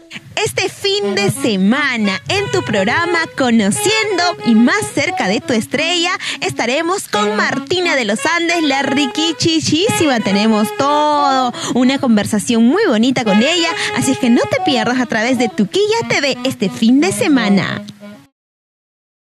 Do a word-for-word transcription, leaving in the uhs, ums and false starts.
Este fin de semana, en tu programa Conociendo y más cerca de tu estrella, estaremos con Martina de los Andes, la riquichichísima. Tenemos todo, una conversación muy bonita con ella, así es que no te pierdas a través de Tuquilla T V este fin de semana.